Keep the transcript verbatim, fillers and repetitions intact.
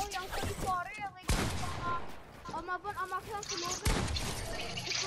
yang tadi sore yang ikut sama Om Abon, Om Aksan, semoga